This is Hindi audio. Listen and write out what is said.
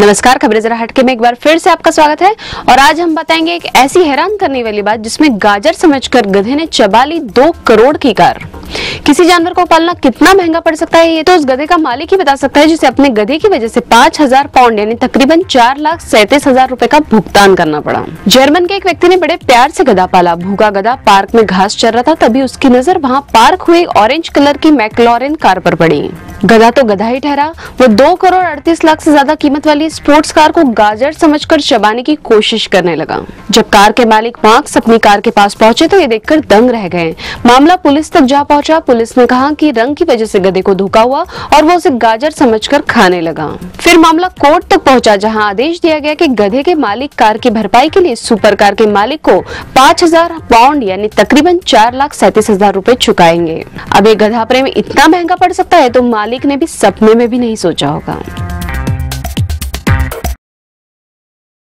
नमस्कार, खबरें जरा हटके में एक बार फिर से आपका स्वागत है। और आज हम बताएंगे एक ऐसी हैरान करने वाली बात जिसमें गाजर समझकर गधे ने चबा ली 2 करोड़ की कार। किसी जानवर को पालना कितना महंगा पड़ सकता है ये तो उस गधे का मालिक ही बता सकता है, जिसे अपने गधे की वजह से 5,000 पाउंड यानी तकरीबन 4,37,000 रुपए का भुगतान करना पड़ा। जर्मन के एक व्यक्ति ने बड़े प्यार से गधा पाला। भूखा गधा पार्क में घास चर रहा था, तभी उसकी नजर वहाँ पार्क हुई ऑरेंज कलर की मैक्लॉरेन कार पर पड़ी। गधा तो गधा ही ठहरा, वो 2 करोड़ 38 लाख से ज्यादा कीमत वाली स्पोर्ट्स कार को गाजर समझकर चबाने की कोशिश करने लगा। जब कार के मालिक मार्क्स अपनी कार के पास पहुंचे तो ये देखकर दंग रह गए। मामला पुलिस तक जा पहुंचा। पुलिस ने कहा कि रंग की वजह से गधे को धोखा हुआ और वो उसे गाजर समझकर खाने लगा। फिर मामला कोर्ट तक पहुंचा, जहां आदेश दिया गया कि गधे के मालिक कार की भरपाई के लिए सुपर कार के मालिक को 5,000 पाउंड यानी तकरीबन 4,37,000 रुपए चुकाएंगे। अब ये गधा प्रेम इतना महंगा पड़ सकता है तो मालिक ने भी सपने में भी नहीं सोचा होगा।